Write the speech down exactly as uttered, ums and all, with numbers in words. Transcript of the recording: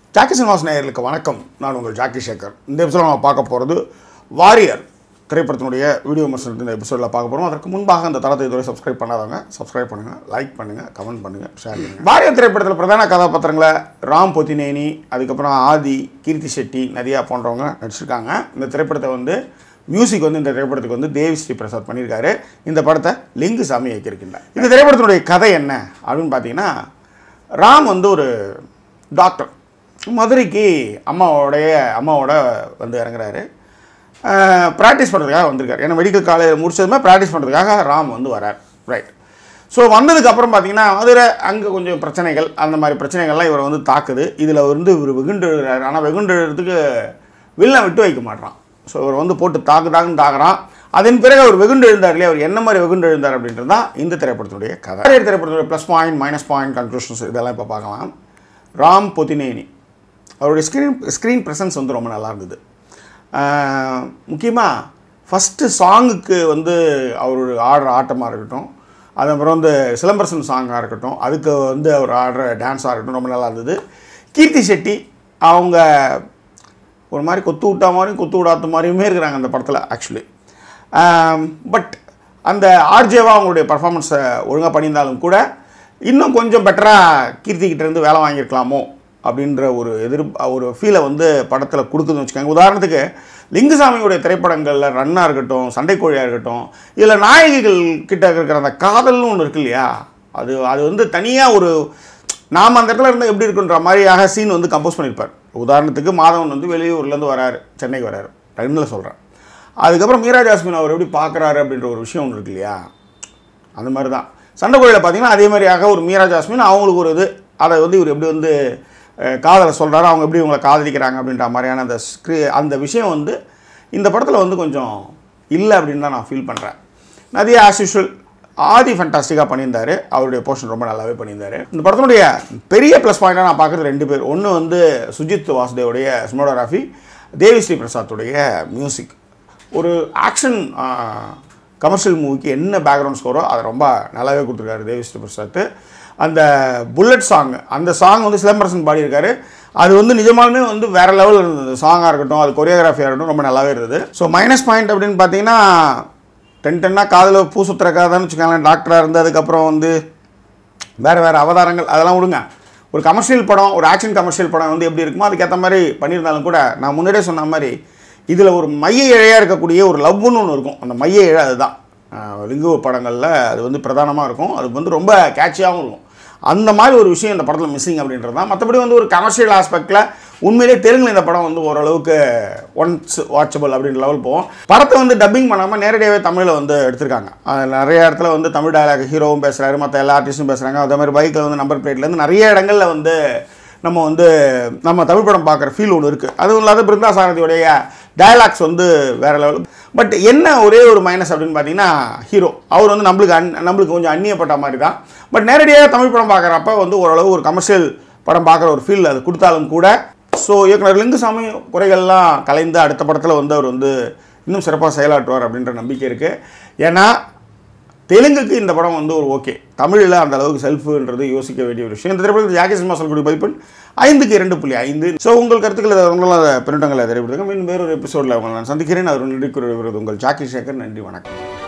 ஜாக்கிசினமாஸ் நேயர்களுக்கு வணக்கம். நான் உங்கள் ஜாக்கியசேகர். இந்த எபிசோடில் நம்ம பார்க்க போகிறது வாரியர் திரைப்படத்தினுடைய வீடியோ விமர்சனத்தின் இந்த எபிசோடில் பார்க்க போகிறோம். அதற்கு முன்பாக இந்த தளத்தை இதுவரை சப்ஸ்கிரைப் பண்ணாதவங்க சப்ஸ்கிரைப் பண்ணுங்கள், லைக் பண்ணுங்கள், கமெண்ட் பண்ணுங்கள், ஷேர் பண்ணுங்கள். வாரியர் திரைப்படத்தில் பிரதான கதாபாத்திரங்களை ராம், பொத்தினேனி, அதுக்கப்புறம் ஆதி, கீர்த்தி செட்டி, நதியா போன்றவங்க நடிச்சிருக்காங்க. இந்த திரைப்படத்தை வந்து மியூசிக் வந்து இந்த திரைப்படத்துக்கு வந்து தேவி ஸ்ரீ பிரசாத் பண்ணியிருக்காரு. இந்த படத்தை லிங்குசாமி இயக்கியிருக்கின்றார். இந்த திரைப்படத்தினுடைய கதை என்ன அப்படின்னு பார்த்தீங்கன்னா, ராம் வந்து ஒரு டாக்டர். மதுரைக்கு அம்மாவோடைய அம்மாவோட வந்து இறங்குறாரு. ப்ராக்டிஸ் பண்ணுறதுக்காக வந்திருக்காரு. ஏன்னா மெடிக்கல் காலேஜ் முடிச்சதுமே ப்ராக்டிஸ் பண்ணுறதுக்காக ராம் வந்து வரார். ரைட். ஸோ வந்ததுக்கப்புறம் பார்த்தீங்கன்னா மதுரை அங்கே கொஞ்சம் பிரச்சனைகள், அந்த மாதிரி பிரச்சனைகள்லாம் இவரை வந்து தாக்குது. இதில் வந்து இவர் வெகுண்டு எழுதுறாரு. ஆனால் வெகுண்டு எழுதுறதுக்கு வில்லை விட்டு வைக்க மாட்டான். ஸோ இவர் வந்து போட்டு தாக்கு தாக்குன்னு தாக்குறான். அதன் பிறகு அவர் வெகுண்டு எழுந்தார் இல்லையா, அவர் என்ன மாதிரி வெகுண்டு எழுந்தார் அப்படின்றது தான் இந்த திரைப்படத்துடைய கதை. திரைப்படத்துடைய plus point, minus point, conclusions இதெல்லாம் இப்போ பார்க்கலாம். ராம் பொத்தினேனி அவருடைய ஸ்க்ரீன் ஸ்க்ரீன் ப்ரெசன்ஸ் வந்து ரொம்ப நல்லா இருந்தது. முக்கியமாக ஃபஸ்ட்டு சாங்குக்கு வந்து அவர் ஆடுற ஆட்டமாக இருக்கட்டும், அதுக்கப்புறம் வந்து சிலம்பரசன் சாங்காக இருக்கட்டும், அதுக்கு வந்து அவர் ஆடுற டான்ஸாக இருக்கட்டும் ரொம்ப நல்லா இருந்தது. கீர்த்தி செட்டி அவங்க ஒரு மாதிரி கொத்து விட்டா மாதிரியும் கொத்து விடாத மாதிரியுமே இருக்கிறாங்க அந்த படத்தில் ஆக்சுவலி. பட் அந்த ஆர்ஜேவாக அவங்களுடைய பர்ஃபார்மன்ஸை ஒழுங்காக பண்ணியிருந்தாலும் கூட இன்னும் கொஞ்சம் பெட்டராக கீர்த்திக்கிட்டேருந்து வேலை வாங்கியிருக்கலாமோ அப்படின்ற ஒரு எதிர் ஒரு ஃபீலை வந்து படத்தில் கொடுக்குதுன்னு வச்சுக்கோங்க. உதாரணத்துக்கு லிங்குசாமியுடைய திரைப்படங்களில் ரன்னாக இருக்கட்டும், சண்டைக்கோழியாக இருக்கட்டும், இதில் நாயகிகள் கிட்ட இருக்கிற அந்த காதல்னு ஒன்று இருக்கு இல்லையா, அது அது வந்து தனியாக ஒரு நாம் அந்த இடத்துல இருந்தால் எப்படி இருக்குன்ற மாதிரியாக சீன் வந்து கம்போஸ் பண்ணியிருப்பார். உதாரணத்துக்கு மாதவன் வந்து வெளியூர்லேருந்து வராரு, சென்னைக்கு வராரு, ரெண்டில் சொல்கிறேன். அதுக்கப்புறம் மீரா ஜாஸ்மின் அவர் எப்படி பார்க்குறாரு அப்படின்ற ஒரு விஷயம் ஒன்று இருக்கு இல்லையா, அந்த மாதிரி தான் சண்டைக்கோழியில் பார்த்தீங்கன்னா அதே மாதிரியாக ஒரு மீரா ஜாஸ்மின் அவங்களுக்கு ஒரு இது, அதை வந்து இவர் எப்படி வந்து காதலை சொல்கிறாரு, அவங்க எப்படி இவங்களை காதலிக்கிறாங்க அப்படின்ற மாதிரியான அந்த ஸ்க்ரீ அந்த விஷயம் வந்து இந்த படத்தில் வந்து கொஞ்சம் இல்லை அப்படின்னு தான் நான் ஃபீல் பண்ணுறேன். நதியா ஆஸ் யூஷுவல் ஆதி ஃபண்டாஸ்டிக்காக பண்ணியிருந்தார். அவருடைய போர்ஷன் ரொம்ப நல்லாவே பண்ணியிருந்தார். இந்த படத்தினுடைய பெரிய ப்ளஸ் பாயிண்ட்டாக நான் பார்க்குறது ரெண்டு பேர். ஒன்று வந்து சுஜித் வாசுதேவுடைய சினிமாட்டோகிராஃபி, தேவி ஸ்ரீ பிரசாத்துடைய மியூசிக். ஒரு ஆக்ஷன் கமர்ஷியல் மூவிக்கு என்ன பேக்ரவுண்ட் ஸ்கோரோ அதை ரொம்ப நல்லாவே கொடுத்துருக்காரு தேவி ஸ்ரீ பிரசாத். அந்த புல்லட் சாங், அந்த சாங் வந்து சிலம்பரசன் பாடியிருக்காரு. அது வந்து நிஜமாலுமே வந்து வேறு லெவலில் இருந்தது. சாங்காக இருக்கட்டும், அது கொரியோகிராஃபியாக இருக்கட்டும் ரொம்ப நல்லாவே இருந்தது. ஸோ மைனஸ் பாயிண்ட் அப்படின்னு பார்த்தீங்கன்னா டென் டென்னாக காதில் பூ சுற்றுற கதைன்னு வச்சுக்கோங்களேன். டாக்டராக இருந்து அதுக்கப்புறம் வந்து வேறு வேறு அவதாரங்கள் அதெல்லாம் விடுங்க. ஒரு கமர்ஷியல் படம், ஒரு ஆக்ஷன் கமர்ஷியல் படம் வந்து எப்படி இருக்குமோ அதுக்கேற்ற மாதிரி பண்ணியிருந்தாலும் கூட நான் முன்னாடியே சொன்ன மாதிரி இதில் ஒரு மைய இழையாக இருக்கக்கூடிய ஒரு லவ்னு ஒன்று இருக்கும். அந்த மைய இழை அதுதான் லிங்கு படங்களில் அது வந்து பிரதானமாக இருக்கும். அது வந்து ரொம்ப கேட்சியாகவும் இருக்கும். அந்த மாதிரி ஒரு விஷயம் இந்த படத்தில் மிஸ்ஸிங் அப்படின்றது தான். மற்றபடி வந்து ஒரு கமர்ஷியல் ஆஸ்பெக்டில் உண்மையிலே தெலுங்கில் இந்த படம் வந்து ஓரளவுக்கு ஒன்ஸ் வாட்சபிள் அப்படின்ற லெவல் போகும். படத்தை வந்து டப்பிங் பண்ணாமல் நேரடியாகவே தமிழில் வந்து எடுத்திருக்காங்க. நிறைய இடத்துல வந்து தமிழ் டயலாக் ஹீரோவும் பேசுகிறாரு, மற்ற எல்லா ஆர்டிஸ்ட்டும் பேசுகிறாங்க. அதே மாதிரி பைக்கில் வந்து நம்பர் பிளேட்லேருந்து நிறைய இடங்களில் வந்து நம்ம வந்து நம்ம தமிழ் படம் பார்க்குற ஃபீல் ஒன்று இருக்குது. அதுவும் இல்லாத பிருந்தா சாரதியோடைய டயலாக்ஸ் வந்து வேறு லெவல். பட் என்ன ஒரே ஒரு மைனஸ் அப்படின்னு பார்த்தீங்கன்னா, ஹீரோ அவர் வந்து நம்மளுக்கு அன் நம்மளுக்கு கொஞ்சம் அந்நியப்பட்ட மாதிரி தான். பட் நேரடியாக தமிழ் படம் பார்க்குறப்ப வந்து ஓரளவு ஒரு கமர்ஷியல் படம் பார்க்குற ஒரு ஃபீல் அது கொடுத்தாலும் கூட. ஸோ இயக்குனர் லிங்குசாமி குறைகள்லாம் கலைந்து அடுத்த படத்தில் வந்து அவர் வந்து இன்னும் சிறப்பாக செயலாற்றுவார் அப்படின்ற நம்பிக்கை இருக்குது. ஏன்னா தெலுங்குக்கு இந்த படம் வந்து ஒரு ஓகே, தமிழில் அந்த அளவுக்கு செல்ஃபுன்றது யோசிக்க வேண்டிய ஒரு விஷயம். இந்த திரைப்படத்தில் ஜாக்கிசினமாஸ் சொல்லக்கூடிய மதிப்பெண் ஐந்துக்கு இரண்டு புள்ளி ஐந்து. ஸோ உங்கள் கருத்துக்களை உங்களால் பின்னட்டங்களை தெரிவிடுங்க. மீண்டும் வேறொரு எபிசோடில் உங்களை நான் சந்திக்கிறேன். அவர் நன்றி கூறுவது உங்கள் ஜாக்கியசேகர். நன்றி, வணக்கம்.